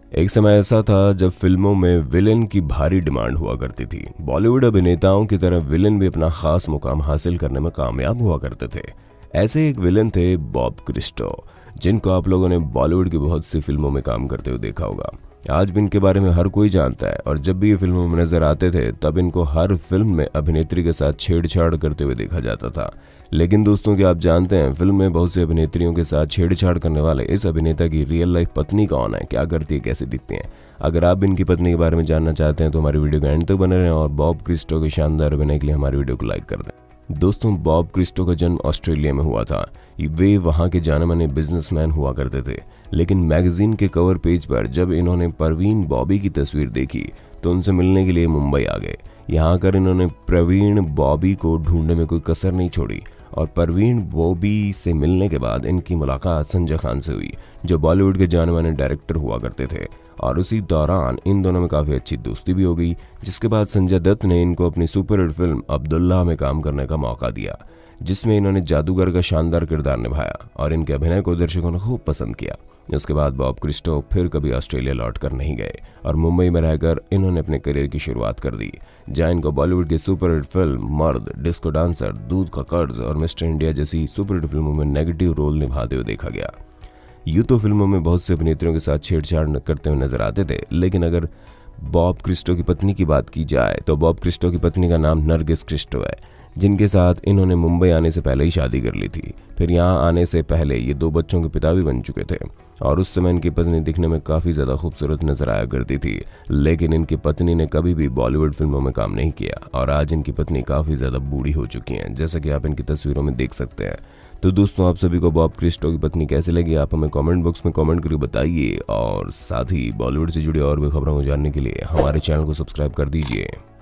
एक समय ऐसा था जब फिल्मों में विलेन की भारी डिमांड हुआ करती थी। बॉलीवुड अभिनेताओं की तरह विलेन भी अपना खास मुकाम हासिल करने में कामयाब हुआ करते थे। ऐसे एक विलेन थे बॉब क्रिस्टो, जिनको आप लोगों ने बॉलीवुड की बहुत सी फिल्मों में काम करते हुए देखा होगा। आज भी इनके बारे में हर कोई जानता है और जब भी ये फिल्मों में नजर आते थे तब इनको हर फिल्म में अभिनेत्री के साथ छेड़छाड़ करते हुए देखा जाता था। लेकिन दोस्तों, क्या आप जानते हैं फिल्म में बहुत सी अभिनेत्रियों के साथ छेड़छाड़ करने वाले इस अभिनेता की रियल लाइफ पत्नी कौन है, क्या करती है, कैसे दिखती हैं? अगर आप भी इनकी पत्नी के बारे में जानना चाहते हैं तो हमारी वीडियो को एंड तक बने रहें और बॉब क्रिस्टो के शानदार अभिनय के लिए हमारी वीडियो को लाइक कर दें। दोस्तों, बॉब क्रिस्टो का जन्म ऑस्ट्रेलिया में हुआ था। वे वहां के जाने माने बिजनेसमैन हुआ करते थे, लेकिन मैगजीन के कवर पेज पर जब इन्होंने प्रवीण बॉबी की तस्वीर देखी तो उनसे मिलने के लिए मुंबई आ गए। यहाँ आकर इन्होंने प्रवीण बॉबी को ढूंढने में कोई कसर नहीं छोड़ी और प्रवीण बॉबी से मिलने के बाद इनकी मुलाकात संजय खान से हुई, जो बॉलीवुड के जाने माने डायरेक्टर हुआ करते थे। और उसी दौरान इन दोनों में काफ़ी अच्छी दोस्ती भी हो गई, जिसके बाद संजय दत्त ने इनको अपनी सुपरहिट फिल्म अब्दुल्ला में काम करने का मौका दिया, जिसमें इन्होंने जादूगर का शानदार किरदार निभाया और इनके अभिनय को दर्शकों ने खूब पसंद किया। उसके बाद बॉब क्रिस्टो फिर कभी ऑस्ट्रेलिया लौट कर नहीं गए और मुंबई में रहकर इन्होंने अपने करियर की शुरुआत कर दी, जहां इनको बॉलीवुड की superhit film Mard, disco dancer, Doodh Ka कर्ज और मिस्टर इंडिया जैसी सुपरहिट फिल्मों में नेगेटिव रोल निभाते हुए देखा गया। यूँ तो फिल्मों में बहुत से अभिनेत्रियों के साथ छेड़छाड़ करते हुए नजर आते थे, लेकिन अगर बॉब क्रिस्टो की पत्नी की बात की जाए तो बॉब क्रिस्टो की पत्नी का नाम नरगिस क्रिस्टो है, जिनके साथ इन्होंने मुंबई आने से पहले ही शादी कर ली थी। फिर यहाँ आने से पहले ये 2 बच्चों के पिता भी बन चुके थे और उस समय इनकी पत्नी दिखने में काफ़ी ज़्यादा खूबसूरत नजर आया करती थी, लेकिन इनकी पत्नी ने कभी भी बॉलीवुड फिल्मों में काम नहीं किया और आज इनकी पत्नी काफ़ी ज़्यादा बूढ़ी हो चुकी हैं, जैसा कि आप इनकी तस्वीरों में देख सकते हैं। तो दोस्तों, आप सभी को बॉब क्रिस्टो की पत्नी कैसी लगी, आप हमें कमेंट बॉक्स में कमेंट करके बताइए और साथ ही बॉलीवुड से जुड़ी और भी खबरों को जानने के लिए हमारे चैनल को सब्सक्राइब कर दीजिए।